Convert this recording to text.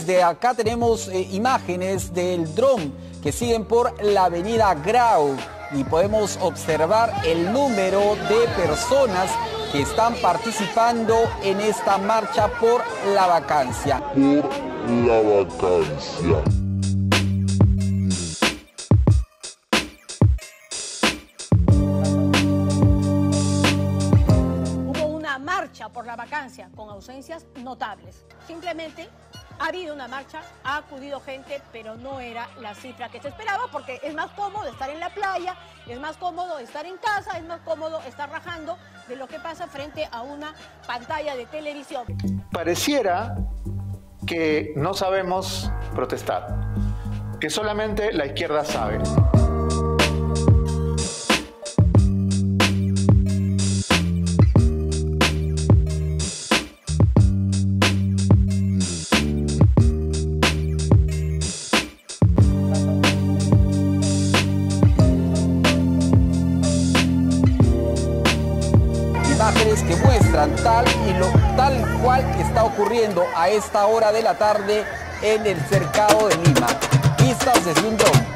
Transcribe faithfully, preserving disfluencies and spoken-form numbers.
desde acá tenemos eh, imágenes del dron que siguen por la avenida Grau y podemos observar el número de personas que están participando en esta marcha por la vacancia. Por la vacancia. Marcha por la vacancia con ausencias notables. Simplemente ha habido una marcha, ha acudido gente, pero no era la cifra que se esperaba, porque es más cómodo estar en la playa, es más cómodo estar en casa, es más cómodo estar rajando de lo que pasa frente a una pantalla de televisión. Pareciera que no sabemos protestar, que solamente la izquierda sabe. Imágenes que muestran tal y lo tal cual está ocurriendo a esta hora de la tarde en el cercado de Lima. Vistas desde un dron.